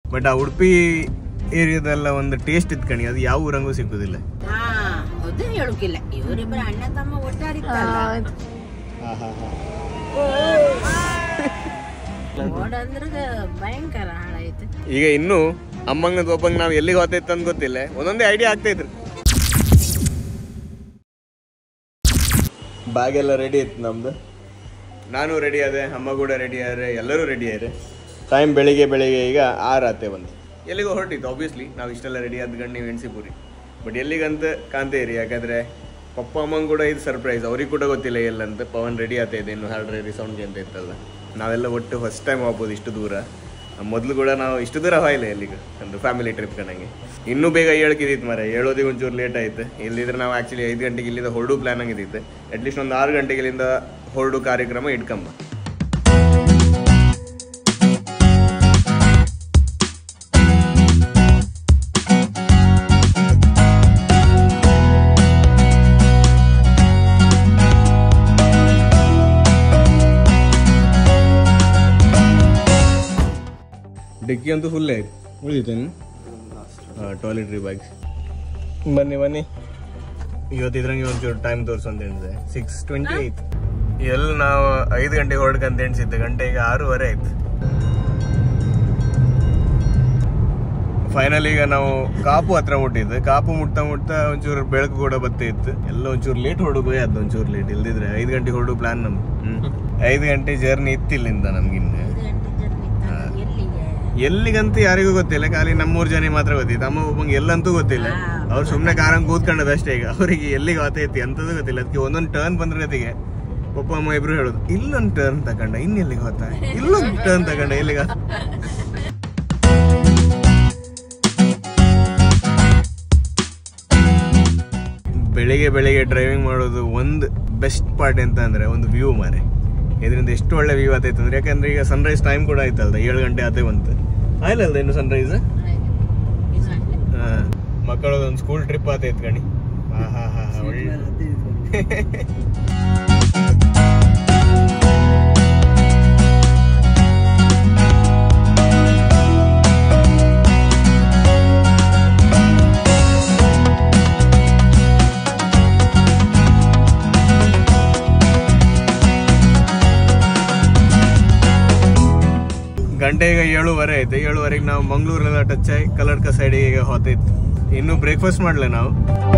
But ಆ ಉಡುಪಿ ಏರಿಯಾದೆಲ್ಲ ಒಂದು taste ಇತ್ತು ಕಣಿ, ಅದು ಯಾವ ಊರಂಗೂ ಸಿಕ್ಕುದಿಲ್ಲ. ಹೇಳುಕಿಲ್ಲ ಇವರಿಬ್ಬರು ಅಣ್ಣ ತಮ್ಮ ಒಟ್ಟಾಡಿತ್ತಲ್ಲ ಭಯಂಕರ ಹಾಳಾಯ್ತು. ಈಗ ಇನ್ನು ಅಮ್ಮಂಗ ಒಬ್ಬಂಗ ನಾವ್ ಎಲ್ಲಿಗೆ ಹೋಗ್ತೈತೆ ಅಂತ ಗೊತ್ತಿಲ್ಲ, ಒಂದೊಂದೇ ಐಡಿಯಾ ಆಗ್ತೈತ್ರಿ. ಬ್ಯಾಗ್ ಎಲ್ಲ ರೆಡಿ ಇತ್ತು ನಮ್ದು, ನಾನು ರೆಡಿ ಆದೆ, ಅಮ್ಮ ಕೂಡ ರೆಡಿ ಆದ್ರೆ, ಎಲ್ಲರೂ ರೆಡಿ ಆದ್ರೆ. ಟೈಮ್ ಬೆಳಿಗ್ಗೆ ಈಗ 6 ಆತೆ ಬಂದು ಎಲ್ಲಿಗೋ ಹೊರಟಿತ್ತು. ಆಬ್ವಿಯಸ್ಲಿ ನಾವು ಇಷ್ಟೆಲ್ಲ ರೆಡಿ ಆದ ಗಂಡು ನೀವು ಎಣ್ಸಿಪುರಿ, ಬಟ್ ಎಲ್ಲಿಗಂತ ಕಾಣ್ತೇರಿ. ಯಾಕಂದ್ರೆ ಪಪ್ಪ ಅಮ್ಮಂಗೆ ಕೂಡ ಇದು ಸರ್ಪ್ರೈಸ್, ಅವ್ರಿಗೆ ಕೂಡ ಗೊತ್ತಿಲ್ಲ ಎಲ್ಲಂತ. ಪವನ್ ರೆಡಿ ಆಗ್ತಾ ಇದೆ, ಇನ್ನು ಹಾಲ್ರೆಡಿ ಸೌಂಡ್ಗೆ ಅಂತ ಇತ್ತಲ್ಲ. ನಾವೆಲ್ಲ ಒಟ್ಟು ಫಸ್ಟ್ ಟೈಮ್ ಹೋಗ್ಬೋದು ಇಷ್ಟು ದೂರ. ಮೊದಲು ಕೂಡ ನಾವು ಇಷ್ಟು ದೂರ ಹೋಯಿಲ್ಲ ಎಲ್ಲಿಗೆ, ಒಂದು ಫ್ಯಾಮಿಲಿ ಟ್ರಿಪ್ ಕಣಂಗೆ. ಇನ್ನೂ ಬೇಗ ಹೇಳ್ಕಿದ್ದಿತ್ತು ಮರ, ಹೇಳೋದಿಗೆ ಒಂಚೂರು ಲೇಟ್ ಆಯ್ತು. ಇಲ್ಲಿದ್ರೆ ನಾವು ಆ್ಯಕ್ಚುಲಿ 5 ಗಂಟೆಗೆ ಇಲ್ಲಿಂದ ಹೊರಡು ಪ್ಲ್ಯಾನ್ ಆಗಿದ್ದಿತ್ತು. ಅಟ್ಲೀಸ್ಟ್ ಒಂದು 6 ಗಂಟೆಗೆ ಇಲ್ಲಿಂದ ಹೊರಡು ಕಾರ್ಯಕ್ರಮ ಇಟ್ಕೊಂಬ. ಡಿಕ್ಕಿ ಅಂತೂ ಫುಲ್ ಆಯ್ತು, ಉಳಿದಿತ್ತೇನು? ಟಾಯ್ಲೆಟ್ರಿ ಬ್ಯಾಗ್ಸ್. ಬನ್ನಿ ಇವತ್ತಿದ್ರಂಗೆ ಒಂಚೂರು ಟೈಮ್ ತೋರಿಸು ಅಂತ ಹೇಳಿದೆ. 6:28 ಎಲ್ಲಿ ನಾವು 5 ಗಂಟೆಗೆ ಹೊರಡ್ಕಂತ ಎಣಿಸಿದ್ದೆ, ಗಂಟೆ ಈಗ 6:15 ಆಯ್ತು. ಫೈನಲ್ ಈಗ ನಾವು ಕಾಪು ಹತ್ರ ಮುಟ್ಟಿದ್ದು. ಕಾಪು ಮುಟ್ತಾ ಒಂಚೂರು ಬೆಳಕು ಕೂಡ ಬತ್ತಿತ್ತು. ಎಲ್ಲ ಒಂಚೂರು ಲೇಟ್ ಹೊರಡು ಅದು ಒಂಚೂರು ಲೇಟ್. ಇಲ್ದಿದ್ರೆ 5 ಗಂಟೆಗೆ ಹೊರಡು ಪ್ಲಾನ್ ನಮ್ದು. 5 ಗಂಟೆ ಜರ್ನಿ ಇತ್ತಿಲ್ಲಿಂದ ನಮ್ಗಿನ್ನ. ಎಲ್ಲಿಗಂತೂ ಯಾರಿಗೂ ಗೊತ್ತಿಲ್ಲ, ಖಾಲಿ ನಮ್ಮೂರ್ ಜನ ಮಾತ್ರ ಗೊತ್ತಿತ್ತು. ಅಮ್ಮ ಒಬ್ಬಂಗೆ ಎಲ್ಲಂತೂ ಗೊತ್ತಿಲ್ಲ. ಅವ್ರು ಸುಮ್ಮನೆ ಕಾರಂಗ್ ಕೂತ್ಕೊಂಡದ ಅಷ್ಟೇ. ಈಗ ಅವರಿಗೆ ಎಲ್ಲಿಗೆ ಆತೈತಿ ಅಂತದೂ ಗೊತ್ತಿಲ್ಲ. ಅದಕ್ಕೆ ಒಂದೊಂದು ಟರ್ನ್ ಬಂದ್ರೆ ಅದಕ್ಕೆ ಪಪ್ಪ ಅಮ್ಮ ಇಬ್ರು ಹೇಳೋದು, ಇಲ್ಲೊಂದು ಟರ್ನ್ ತಗೊಂಡ ಇನ್ನೆಲ್ಲಿಗೆ ಹೋತ, ಇಲ್ಲೊಂದು ಟರ್ನ್ ತಗೊಂಡ ಎಲ್ಲಿಗ. ಬೆಳಿಗ್ಗೆ ಡ್ರೈವಿಂಗ್ ಮಾಡೋದು ಒಂದು ಬೆಸ್ಟ್ ಪಾರ್ಟ್ ಎಂತ ಅಂದ್ರೆ ಒಂದು ವ್ಯೂ ಮಾರೆ. ಇದರಿಂದ ಎಷ್ಟು ಒಳ್ಳೆ ವ್ಯೂ ಆತೈತೆ ಅಂದ್ರೆ, ಯಾಕಂದ್ರೆ ಈಗ ಸನ್ರೈಸ್ ಟೈಮ್ ಕೂಡ ಆಯ್ತಲ್ದ, 7 ಗಂಟೆ ಆತೇ ಬಂತು. ಆಯ್ಲಲ್ದ ಇನ್ನು ಸನ್ರೈಸ್. ಮಕ್ಕಳದೊಂದು ಸ್ಕೂಲ್ ಟ್ರಿಪ್ ಆತೈತ್ ಗಣಿ. ಒಳ್ಳೆ ಗಂಟೆ ಈಗ 7:15 ಆಯ್ತು. 7:15 ನಾವು ಮಂಗ್ಳೂರೆಲ್ಲ ಟಚ್ ಆಗಿ ಕಲ್ಲಡ್ಕ ಸೈಡಿಗೆ ಈಗ ಹೋತೈತಿ. ಇನ್ನು ಬ್ರೇಕ್ಫಾಸ್ಟ್ ಮಾಡ್ಲೆ ನಾವು.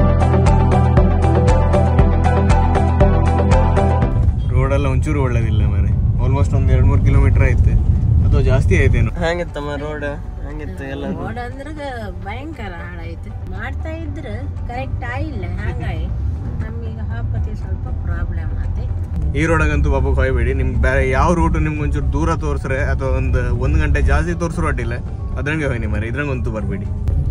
ರೋಡೆಲ್ಲ ಒಂಚೂರು ಒಳ್ಳೇದಿಲ್ಲ ಮಾರೆ. ಆಲ್ಮೋಸ್ಟ್ ಒಂದು 2-3 ಕಿಲೋಮೀಟರ್ ಐತೆ ಅಥವಾ ಜಾಸ್ತಿ ಐತೇನು. ಹೆಂಗಿತ್ತಮ್ಮ ರೋಡ್? ಹೆಂಗಿತ್ತು ಎಲ್ಲ? ರೋಡ್ ಅಂದ್ರೆ ಭಯಂಕರ ಹಾಳಾಯ್ತು. ಮಾಡ್ತಾ ಇದ್ರೆ ಕರೆಕ್ಟ್ ಆಗಿಲ್ಲ, ಹಾಗಾಗಿ ನಮಗೀಗ ಹಾಪತಿ ಸ್ವಲ್ಪ ಪ್ರಾಬ್ಲಮ್ ಆಯ್ತು. ಈ ರೋಡಾಗಂತೂ ಬಾಬು ಹೋಯ್ಬೇಡಿ. ನಿಮ್ಗೆ ಬೇರೆ ಯಾವ ರೂಟ್ ನಿಮ್ಗೆ ಒಂಚೂರು ದೂರ ತೋರಿಸ್ರೆ ಅಥವಾ ಒಂದು ಗಂಟೆ ಜಾಸ್ತಿ ತೋರಿಸ್ರು ಅಡ್ಡಿಲ್ಲ, ಅದ್ರಂಗೆ ಹೋಗಿ ಮರ, ಇದ್ರಂಗಂತೂ ಬರಬೇಡಿ.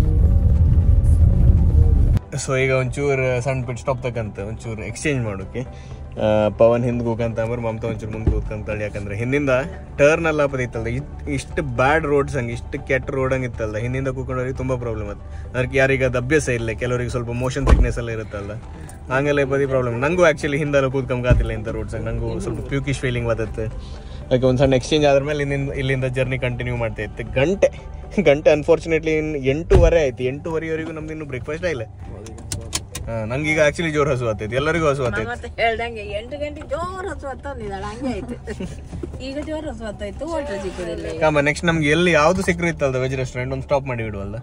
ಸೊ ಈಗ ಒಂಚೂರು ಸಣ್ಣ ಪಿಟ್ ಸ್ಟಾಪ್ ತಕ್ಕಂತ ಒಂಚೂರು ಎಕ್ಸ್ಚೇಂಜ್ ಮಾಡೋಕೆ. ಪವನ್ ಹಿಂದೆ ಕೂಕಂತ ಅಂಬರ್, ಮಮತಾ ಒಂಚೂರು ಮುಂದೆ ಕೂತ್ಕಂತಾಳೆ. ಯಾಕಂದ್ರೆ ಹಿಂದಿಂದ ಟರ್ನ್ ಎಲ್ಲ ಬದಿತ್ತಲ್ದ, ಇಷ್ಟು ಬ್ಯಾಡ್ ರೋಡ್ಸ್ ಹಂಗೆ, ಇಷ್ಟು ಕೆಟ್ಟ ರೋಡ್ ಹಂಗೆ ಇತ್ತಲ್ದ, ಹಿಂದಿಂದ ಕೂಕೊಂಡವ್ರಿಗೆ ತುಂಬ ಪ್ರಾಬ್ಲಮ್ ಅದು. ಅದಕ್ಕೆ ಯಾರಿಗೆ ಅದು ಅಭ್ಯಾಸ ಇಲ್ಲ, ಕೆಲವರಿಗೆ ಸ್ವಲ್ಪ ಮೋಷನ್ ಸಿಕ್ನೆಸ್ ಎಲ್ಲ ಇರುತ್ತಲ್ಲ, ಹಂಗೆಲ್ಲ ಬದಿ ಪ್ರಾಬ್ಲಮ್. ನಂಗೂ ಆ್ಯಕ್ಚುಲಿ ಹಿಂದೆಲ್ಲ ಕೂತ್ಕೊಂಬಾತಿಲ್ಲ ಇಂಥ ರೋಡ್ಸ್ ಹಂಗೆ, ನಂಗೂ ಸ್ವಲ್ಪ ಪ್ಯೂಕಿಶ್ ಫೀಲಿಂಗ್ ಬರುತ್ತೆ. ಅದಕ್ಕೆ ಒಂದು ಸಣ್ಣ ಎಕ್ಸ್ಚೇಂಜ್ ಆದ್ಮೇಲೆ ಇಲ್ಲಿಂದ ಜರ್ನಿ ಕಂಟಿನ್ಯೂ ಮಾಡ್ತಾ ಇತ್ತು. ಗಂಟೆ ಅನ್ಫಾರ್ಚುನೇಟ್ಲಿ 8:15 ಆಯ್ತು. 8:15ವರೆಗೂ ನಮ್ದು ಇನ್ನೂ ಬ್ರೇಕ್ಫಾಸ್ಟ್ ಇಲ್ಲ. ನಂಗೀಗ ಆಕ್ಚುಲಿ ಜೋರ್ ಹಸು ಆಗ್ತೈತಿ, ಎಲ್ಲರಿಗೂ ಹಸು ಆಗ್ತೈತಿ. ಹೇಳ್ದಂಗೆ 8 ಗಂಟೆ ಜೋರ್ ಹಸು ಹತ್ತಂದಿದ್ದಾಳೆ, ಹಂಗೆ ಆಯ್ತು. ಈಗ ಜೋರ್ ಹಸು ಹತ್ತಾಯ್ತು, ಹೋಟ್ಲ್ ಸಿಕ್ಕುದಿಲ್ಲ. ಕಾಮ ನೆಕ್ಸ್ಟ್ ನಮ್ಗೆ ಎಲ್ಲಿ ಯಾವ್ದು ಸಿಕ್ಕರು ಇತ್ತಲ್ದ ವೆಜ್ ರೆಸ್ಟೋರೆಂಟ್, ಒಂದು ಸ್ಟಾಪ್ ಮಾಡಿ ಬಿಡುವಲ್ಲ.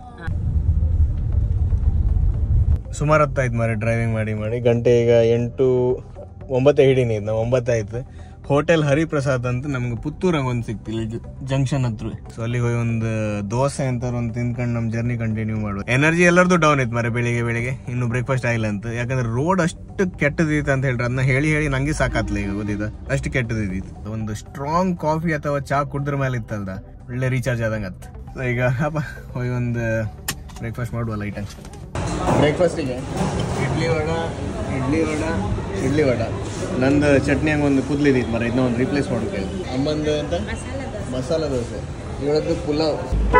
ಸುಮಾರು ಹೊತ್ತಾಯ್ತು ಮಾರೆ ಡ್ರೈವಿಂಗ್ ಮಾಡಿ. ಗಂಟೆ ಈಗ 8-9 ಹಿಡೀನಿ. ನಾವು 9 ಆಯ್ತು. ಹೋಟೆಲ್ ಹರಿಪ್ರಸಾದ್ ಅಂತ ನಮ್ಗೆ ಪುತ್ತೂರಾಗ ಒಂದು ಸಿಕ್ತಿಲ್ಲ, ಜಂಕ್ಷನ್ ಹತ್ರ. ಸೊ ಅಲ್ಲಿಗೆ ಹೋಗಿ ಒಂದು ದೋಸೆ ಅಂತ ಒಂದು ತಿನ್ಕೊಂಡು ನಮ್ಮ ಜರ್ನಿ ಕಂಟಿನ್ಯೂ ಮಾಡುವ. ಎನರ್ಜಿ ಎಲ್ಲರದು ಡೌನ್ ಇತ್ತು ಮಾರೆ ಬೆಳಿಗ್ಗೆ. ಇನ್ನು ಬ್ರೇಕ್ಫಾಸ್ಟ್ ಆಗಿಲ್ಲ ಅಂತ, ಯಾಕಂದ್ರೆ ರೋಡ್ ಅಷ್ಟು ಕೆಟ್ಟದಿತ್ತು ಅಂತ ಹೇಳ್ರಿ. ಅದನ್ನ ಹೇಳಿ ನಂಗೆ ಸಾಕಾತ್ಲ ಈಗ ಗೊತ್ತಿದ್ದ, ಅಷ್ಟು ಕೆಟ್ಟದಿತ್ತು. ಒಂದು ಸ್ಟ್ರಾಂಗ್ ಕಾಫಿ ಅಥವಾ ಚಾ ಕುಡಿದ್ರ ಮೇಲೆ ಇತ್ತಲ್ದ, ಒಳ್ಳೆ ರೀಚಾರ್ಜ್ ಆದಂಗೆ ಅತ್ತು. ಸೊ ಈಗ ಅಪ್ಪ ಹೋಗಿ ಒಂದು ಬ್ರೇಕ್ಫಾಸ್ಟ್ ಮಾಡುವ ಲೈಟ್ ಅಂತ. ಬ್ರೇಕ್ಫಾಸ್ಟಿಗೆ ಇಡ್ಲಿ ವಡ ನಂದು ಚಟ್ನಿ ಹಂಗೆ ಒಂದು ಕುದ್ಲಿದಿತ್ತು ಮರ, ಇದನ್ನ ಒಂದು ರಿಪ್ಲೇಸ್ ಮಾಡೋಕೆ. ಅಮ್ಮಂದು ಅಂತ ಮಸಾಲ ದೋಸೆ, ಇವಳದ್ದು ಪುಲಾವ್.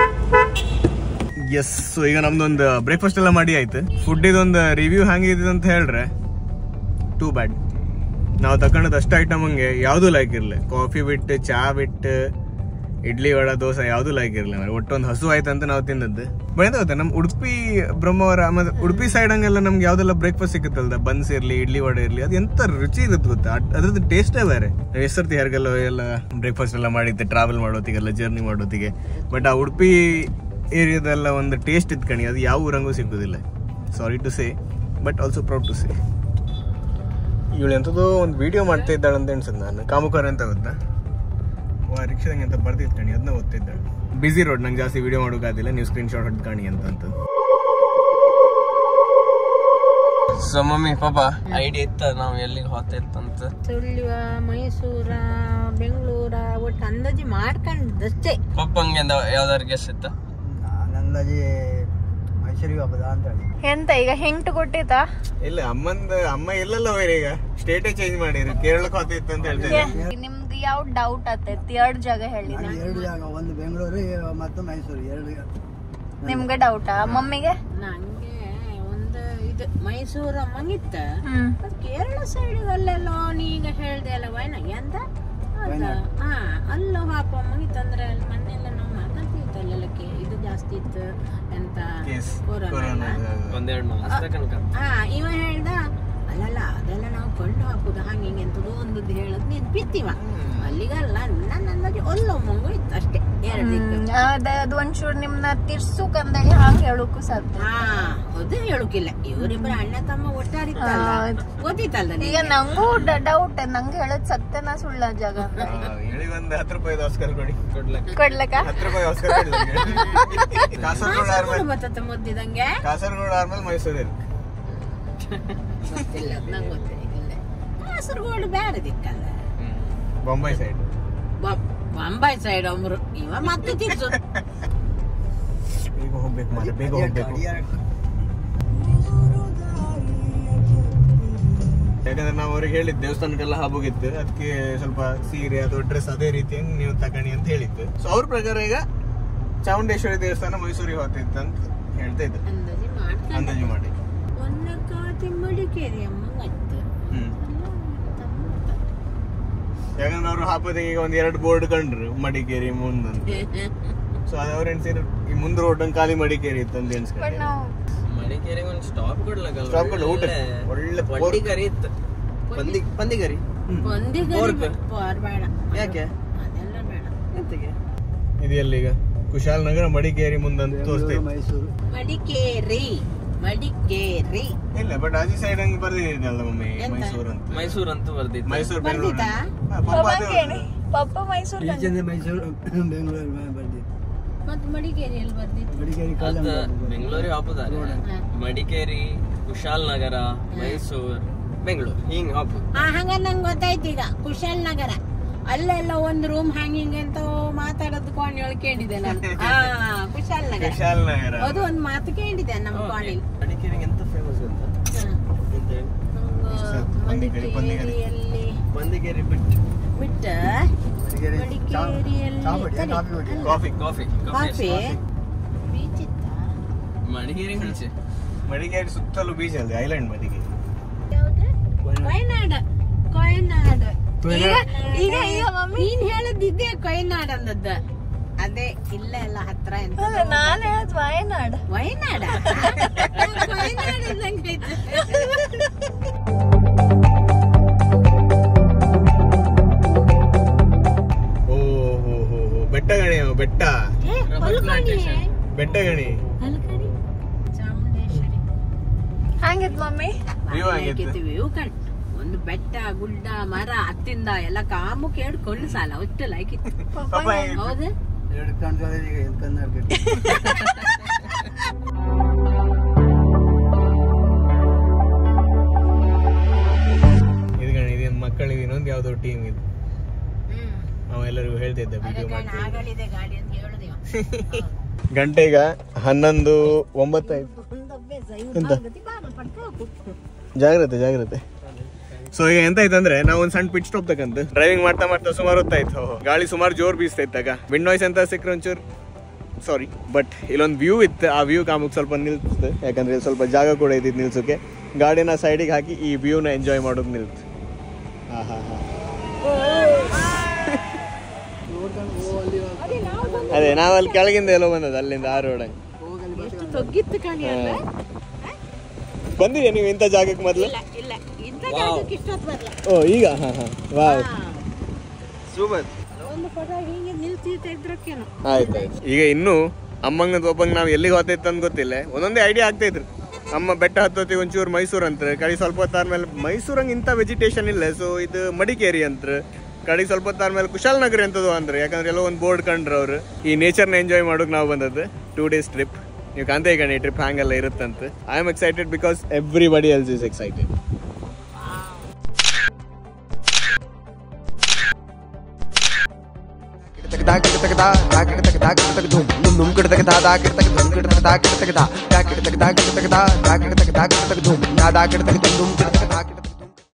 ಎಸ್. ಸೊ ಈಗ ನಮ್ದೊಂದು ಬ್ರೇಕ್ಫಾಸ್ಟ್ ಎಲ್ಲ ಮಾಡಿ ಆಯ್ತು. ಫುಡ್ ಇದೊಂದು ರಿವ್ಯೂ ಹಂಗಿದೆ ಅಂತ ಹೇಳ್ರೆ ಟೂ ಬ್ಯಾಡ್. ನಾವು ತಗೊಂಡದ್ದು ಅಷ್ಟು ಐಟಮ್ ಹಂಗೆ ಯಾವುದೂ ಲೈಕ್ ಇರಲಿ. ಕಾಫಿ ಬಿಟ್ಟು, ಚಹಾ ಬಿಟ್ಟು, ಇಡ್ಲಿ ವಡ ದೋಸೆ ಯಾವ್ದು ಲೈಕ್ ಇರಲಿಲ್ಲ ಮರೆ. ಒಟ್ಟೊಂದು ಹಸು ಆಯ್ತು ಅಂತ ನಾವು ತಿಂದದ್ದು. ಬಟ್ ಎಂತ ಗೊತ್ತಾ, ನಮ್ಮ ಉಡುಪಿ ಬ್ರಹ್ಮಾವರ ಮತ್ತೆ ಉಡುಪಿ ಸೈಡ್ ಹಂಗೆಲ್ಲ ನಮ್ಗೆ ಯಾವ್ದೆಲ್ಲ ಬ್ರೇಕ್ಫಾಸ್ಟ್ ಸಿಕ್ಕತ್ತಲ್ದ, ಬನ್ಸ್ ಇರ್ಲಿ ಇಡ್ಲಿ ವಡೆ ಇರ್ಲಿ, ಅದು ಎಂತ ರುಚಿ ಇರುತ್ತೆ ಗೊತ್ತಾ, ಅದ್ರದ್ದು ಟೇಸ್ಟೇ ಬೇರೆ. ಎಷ್ಟರ್ತಿ ಯಾರಿಗೆಲ್ಲ ಎಲ್ಲ ಬ್ರೇಕ್ಫಾಸ್ಟ್ ಎಲ್ಲ ಮಾಡಿದ್ದೆ ಟ್ರಾವೆಲ್ ಮಾಡೋತಿಗೆಲ್ಲ, ಜರ್ನಿ ಮಾಡೋತಿಗೆ. ಬಟ್ ಆ ಉಡುಪಿ ಏರಿಯಾದೆಲ್ಲ ಒಂದು ಟೇಸ್ಟ್ ಇತ್ತು ಕಣಿ, ಅದು ಯಾವ ಊರಂಗೂ ಸಿಗೋದಿಲ್ಲ. Sorry to say but also proud to say. ಇವಳು ಎಂಥದ್ದು ಒಂದು ವಿಡಿಯೋ ಮಾಡ್ತಾ ಇದ್ದಾಳೆ ಅಂತ ಎಣಿಸದ್ ನಾನು. ಕಾಮುಕರ್ ಅಂತ ಗೊತ್ತಾ, ರಿಕ್ಷಾದಂಗೆ ಅಂತ ಬರ್ದಿತ್ತು ಕಣಿ, ಅದನ್ನ ಓದ್ತಿದ್ದಾಳೆ. ಬಿಸಿ ರೋಡ್, ನಂಗೆ ಜಾಸ್ತಿ ವಿಡಿಯೋ ಮಾಡೋಕ್ಕಾಗಿಲ್ಲ, ನೀವು ಸ್ಕ್ರೀನ್ ಶಾಟ್ ಹೊಡೆದು ಕಾಣಿ ಅಂತ. ಸೊ ಮಮ್ಮಿ ಪಾಪ ಐಡಿಯಾ ಇತ್ತ ನಾವು ಎಲ್ಲಿಗೆ ಹೋಗ್ತಿತ್ತಂತ? ಸುಳ್ಳುವ, ಮೈಸೂರ, ಬೆಂಗಳೂರ ಒಟ್ಟು ಅಂದಾಜಿ ಮಾಡ್ಕೊಂಡಷ್ಟೇ. ಪಪ್ಪಂಗೆ ಯಾವ್ದಾರು ಗೆಸ್ ಇತ್ತ? ಅಂದಾಜಿ ಮೈಸೂರಿಗೆ ಹಬ್ಬದ ಅಂತ ಹೇಳಿ. ಎಂತ ಈಗ ಹೆಂಟ್ ಕೊಟ್ಟಿತ್ತ? ಇಲ್ಲ, ಅಮ್ಮ ಇಲ್ಲಲ್ಲ ಬೇರೆ, ಈಗ ಸ್ಟೇಟೇ ಚೇಂಜ್ ಮಾಡಿರಿ, ಕೇರಳಕ್ಕೆ ಹೋಗ್ತಿತ್ತು ಅಂತ ಹೇಳ್ತಿದ್ದೆ. ನಿಮ್ದು ಯಾವ ಡೌಟ್ ಆತೈತಿ? 2 ಜಾಗ ಹೇಳಿ. 2 ಜಾಗ, ಒಂದು ಬೆಂಗಳೂರು ಮತ್ತು ಮೈಸೂರು, 2. ನಿಮ್ಗೆ ಡೌಟಾ? ಮಮ್ಮಿಗೆ? ನಂಗೆ ಒಂದು ಇದು ಮೈಸೂರು ಮಂಗಿತ್ತ, ಕೇರಳ ಸೈಡ್ ಅಲ್ಲೆಲ್ಲೋ ನೀಗ ಹೇಳ್ದೆ ಅಲ್ಲ ವಯನಾಗಿ ಅಂತ, ಹಾ ಅಲ್ಲೋ ಹಾಪ ಮಂಗಿತ್ತಂದ್ರೆ ಅಲ್ಲಿ ಮೊನ್ನೆಲ್ಲ ನಾವು ಮಾತಾಡ್ತಿತ್ತು, ಅಲ್ಲೆಲ್ಲ ಇದು ಜಾಸ್ತಿ ಇತ್ತು ಎಂತ ಕೊರೋನಾ. ಹಾ ಇವ ಹೇಳ್ದ ಅಲ್ಲಲ್ಲ ಅದೆಲ್ಲ ನಾವು ಕೊಂಡು ಹಾಕುದು ಹಂಗ ಹಿಂಗೆ ಎಂತದೋ ಒಂದು ಹೇಳದ್ ನೀನ್ ಬಿತ್ತಿವ ಅಲ್ಲಿಗಲ್ಲ, ನನ್ನ ಅಂದಾಜು ಅಲ್ಲೊಮ್ಮಂಗು ಇತ್ತು ಅಷ್ಟೇ. 2 ದಿಕ್ಕ ಅದು ಒಂಚೂರು ನಿಮ್ನ ತಿರ್ಸುಕಂದೇಳಿ ಹಾಂಗ್ ಹೇಳಕ್ಕೂ ಸಾಧ್ಯ. ಹಾ ಅದು ಹೇಳುಕಿಲ್ಲ, ಇವರಿಬ್ಬರು ಅಣ್ಣ ತಮ್ಮ ಒಟ್ಟಾರಿತ್ತಲ್ಲ, ಗೊತ್ತಿತ್ತಲ್ಲ. ಈಗ ನಂಗೂ ಡೌಟ್, ನಂಗೆ ಹೇಳದ್ ಸತ್ಯನ ಸುಳ್ಳ ಜಾಗ ಅಂತ. ಹೇಳಿ ಒಂದು 10 ರೂಪಾಯಿ ಆಸ್ಕರ್ ಕೊಡಿ, ಕೊಡ್ಲಕ್ಕ? 10 ರೂಪಾಯಿ ಆಸ್ಕರ್ ಕೊಡಿ. ಕಾಸರಗೋಡು ಬರ್ತದೆ ಮುದ್ದಿದಂಗೆ. ಕಾಸರಗೋಡು ಆದ್ಮೇಲೆ ಮೈಸೂರು ಇருக்கு. ಗೊತ್ತಿಲ್ಲ, ನಂಗೆ ಗೊತ್ತಿಲ್ಲ. ಕಾಸರಗೋಡು ಬೇರೆ ದಿಕ್ಕಲ್ಲ, ಬೊಂಬೈ ಸೈಡ್. ಬಾಂಬೈ ಸೈಡ್ ಒಬ್ರು ಇವ ಮತ್ತೆ ತಿರ್ಸು. ಬೇಗ ಹೋಗ್ಬೇಕು ಮಾತ್ರ, ಬೇಗ ಹೋಗ್ಬೇಕು. ಯಾಕಂದ್ರೆ ನಾವು ಅವ್ರಿಗೆ ಹೇಳಿದ್ದು ದೇವಸ್ಥಾನಕ್ಕೆಲ್ಲ ಹಬ್ಬಗಿತ್ತು, ಅದಕ್ಕೆ ಸ್ವಲ್ಪ ಸೀರೆ ಅಥವಾ ಡ್ರೆಸ್ ಅದೇ ರೀತಿ ನೀವು ತಗಣಿ ಅಂತ ಹೇಳಿದ್ದು. ಸೊ ಅವ್ರ ಪ್ರಕಾರ ಈಗ ಚಾಮುಂಡೇಶ್ವರಿ ದೇವಸ್ಥಾನ ಮೈಸೂರಿಗೆ ಹೋಗ್ತಿತ್ತು ಅಂತ ಹೇಳ್ತಾ ಇದ್ರು, ಅಂದಾಜು ಮಾಡಿ. ಮಡಿಕೇರಿ ಅಮ್ಮ ಯಾಕಂದ್ರೆ ಅವ್ರು ಹಬ್ಬದಿಗೆ ಈಗ 1-2 ಬೋರ್ಡ್ ಕಂಡ್ರು ಮಡಿಕೇರಿ ಮುಂದಂತ. ಸೊ ಅದು ಅವ್ರ ಎಣ್ಸಿರು ಈ ಮುಂದ್ ರೋಡ್ ಖಾಲಿ ಮಡಿಕೇರಿ ಇತ್ತು ಅಂತ ಎಣ್ಸ್ಕೊಂಡು ಮಡಿಕೇರಿ ಒಂದು ಸ್ಟಾಪ್ ಕೊಡ್ಲಕ್ಕ, ಸ್ಟಾಪ್ ಕೊಡ್ಲ ಊಟ ಒಳ್ಳೆ ಪಂದಿಗರಿ ಇತ್ತು. ಪಂದಿಗರಿ ಬೇಡ, ಯಾಕೆ ಅದೆಲ್ಲ ಬೇಡ. ಎಂತಗೆ ಇದು ಎಲ್ಲಿ ಈಗ ಕುಶಾಲನಗರ ಮಡಿಕೇರಿ ಮುಂದಂತ ತೋರಿಸ್ತೈತೆ. ಮೈಸೂರು ಮಡಿಕೇರಿ ಮಡಿಕೇರಿ ಇಲ್ಲ, ಬಟ್ ಆಜಿ ಸೈಡ್ ಹಂಗೆ ಬರ್ದಿದ್ದಲ್ಲ ಮಮ್ಮಿ, ಮೈಸೂರು ಅಂತ. ಮೈಸೂರು ಅಂತ ಬರ್ದಿತ್ತು. ಮೈಸೂರು ಬೆಂಗಳೂರು ಪಪ್ಪ ಮೈಸೂರು ಮೈಸೂರು ಬೆಂಗಳೂರು ಬರ್ದಿತ್ತು. ಮತ್ತೆ ಮಡಿಕೇರಿಯಲ್ಲಿ ಬರ್ದಿತ್ತು. ಮಡಿಕೇರಿ ಬೆಂಗಳೂರಿಗೆ ಹಾಪುದಾರೆ, ಮಡಿಕೇರಿ, ಕುಶಾಲನಗರ, ಮೈಸೂರು, ಬೆಂಗಳೂರು ಹಿಂಗ್ ಹಾಪು. ಹಂಗ ನಂಗೆ ಗೊತ್ತಾಯ್ತು. ಈಗ ಕುಶಾಲ್ ನಗರ ಅಲ್ಲೆಲ್ಲ ಒಂದು ರೂಮ್ ಹ್ಯಾಂಗಿಂಗ್ ಅಂತ ಮಾತಾಡೋದು ಕೋಣಿ ಕೇಳಿದೆ ನಾನು. ಕುಶಾಲ್ ನಗರ ಅದು ಒಂದು ಮಾತು ಕೇಳಿದೆ ನಮ್ಮ ಕೋಣಿ. ಮಡಿಕೇರಿಗೆ ಎಂತ ಫೇಮಸ್ ಅಂತ ಮಡಿಕೇರಿಯಲ್ಲಿ ಪಂದಿಗೇರಿ ಬಿಟ್ಟು ಮಡಿಕೇರಿಯಲ್ಲಿ ಕಾಫಿ ಕಾಫಿ ಬೀಚ್ ಇತ್ತ. ಮಡಿಕೇರಿ ಮುಂಚೆ ಮಡಿಕೇರಿ ಸುತ್ತಲೂ ಬೀಚ್ ಅಲ್ಲಿ ಐಲ್ಯಾಂಡ್ ಮಡಿಕೇರಿ. ಕೊಯ್ನಾಡ್ ಕೊಯ್ನಾಡ್ ಈಗ ಮಮ್ಮಿ ನೀನ್ ಹೇಳದಿದ್ದೆ ಕೊಯ್ನಾಡ್ ಅಂದದ್ದ, ಅದೇ ಇಲ್ಲ ಎಲ್ಲ ಹತ್ರ ಅಂತ. ನಾನ್ ಹೇಳದ್ ವಯನಾಡ್. ವಯನಾಡ ವಯನಾಡ್ ಇದ್ದಂಗೈತೆ. ಬೆಟ್ಟಗಣಿ ಬೆಟ್ಟ ಬೆಟ್ಟಗಣಿ ಚಾಮುಂಡೇಶ್ವರಿ ಹಂಗಿತ್ ಮಮ್ಮಿ ವ್ಯೂ ಕಣ್. ಒಂದು ಬೆಟ್ಟ ಗುಡ್ಡ ಮರ ಹತ್ತಿಂದ ಎಲ್ಲ ಕಾಮು ಕೇಳ್ಕೊಂಡು ಸಾಲ ಒಟ್ಟು ಲೈಕ್ ಇತ್ತು. ಹೌದು ಇದು ಮಕ್ಕಳಿಗೆ ಇನ್ನೊಂದು ಯಾವ್ದೋ ಟೀಮ್ ಇದು, ಅವೆಲ್ಲರಿಗೂ ಹೇಳ್ತಿದ್ದೆ ಆಗಲಿದೆ ಗಾಡಿ ಅಂತ ಹೇಳುದಿವ. ಗಂಟೆ ಈಗ 11:09. ಜಾಗ್ರತೆ. ಸೊ ಈಗ ಎಂತ ಆಯ್ತಂದ್ರೆ ನಾವು ಒಂದು ಸಣ್ಣ ಪಿಟ್ ಸ್ಟಾಪ್ ತಕಂತ ಡ್ರೈವಿಂಗ್ ಮಾಡ್ತಾ ಸುಮಾರು ಹೊತ್ತಾಯ್ತು. ಗಾಳಿ ಸುಮಾರು ಜೋರ್ ಬೀಸ್ತಾ ಇತ್ತಾಗ ವಿಂಡ್ ನಾಯ್ಸ್ ಅಂತ ಸಿಕ್ಕರೆ ಒಂಚೂರು ಸಾರಿ, ಬಟ್ ಇಲ್ಲೊಂದು ವ್ಯೂ ಇತ್ತು. ಆ ವ್ಯೂ ಕಾಮಕ್ಕೆ ಸ್ವಲ್ಪ ನಿಲ್ತು, ಯಾಕಂದ್ರೆ ಇಲ್ಲಿ ಸ್ವಲ್ಪ ಜಾಗ ಕೂಡ ಇದ್ದಿದ್ದು ನಿಲ್ಸೋಕೆ. ಗಾಡಿನ ಸೈಡಿಗೆ ಹಾಕಿ ಈ ವ್ಯೂನ ಎಂಜಾಯ್ ಮಾಡೋಕೆ ನಿಲ್ತು. ಅದೇ ನಾವಲ್ಲಿ ಕೆಳಗಿಂದ ಎಲ್ಲೋ ಬಂದದ್ದು ಅಲ್ಲಿಂದ ಆ ರೋಡ್ ತೊಗ್ಗಿತ್ತು ಕಾಣಿ ಅಲ್ಲ ಬಂದಿದೆ ನೀವು ಇಂಥ ಜಾಗಕ್ಕೆ ಮೊದಲು? ಇಲ್ಲ ಇಂಥ ಜಾಗಕ್ಕೆ ಇಷ್ಟೊತ್ತು ಬರಲ್ಲ. ಓ ಈಗ ಹಾ ಹಾ ವಾವ್ ಸೂಪರ್. ಒಂದು ಫೋಟೋ ಹೀಗೆ ನಿಲ್ತಿರ್ತಾ ಇದ್ರಕ್ಕೇನು. ಆಯ್ತಾಯ್ತು. ಈಗ ಇನ್ನು ಅಮ್ಮಂಗದ ಒಬ್ಬಂಗೆ ನಾವು ಎಲ್ಲಿಗೆ ಹೋಗ್ತೈತೆ ಅಂತ ಗೊತ್ತಿಲ್ಲ, ಒಂದೊಂದೇ ಐಡಿಯಾ ಆಗ್ತೈತ್ರಿ. ಅಮ್ಮ ಬೆಟ್ಟ ಹತ್ತೋತಿ ಒಂಚೂರು ಮೈಸೂರು ಅಂತ, ಕಡೆ ಸ್ವಲ್ಪ ಹೊತ್ತಾದ್ಮೇಲೆ ಮೈಸೂರಂಗೆ ಇಂಥ ವೆಜಿಟೇಷನ್ ಇಲ್ಲ, ಸೊ ಇದು ಮಡಿಕೇರಿ ಅಂತ, ಕಡೆ ಸ್ವಲ್ಪ ಹೊತ್ತಾದ್ಮೇಲೆ ಕುಶಾಲನಗರಿ ಅಂತದ್ದು ಅಂದ್ರೆ, ಯಾಕಂದ್ರೆ ಎಲ್ಲೋ ಒಂದು ಬೋರ್ಡ್ ಕಂಡ್ರು ಅವರು ಈ ನೇಚರ್ನ ಎಂಜಾಯ್ ಮಾಡೋಕೆ ನಾವು ಬಂದದ್ದು 2 days ಟ್ರಿಪ್. ನೀವು ಕಾಂತ ಕಣಿ ಟ್ರಿಪ್ ಹ್ಯಾಂಗೆಲ್ಲ ಇರುತ್ತಂತ. I am excited because everybody else is excited. da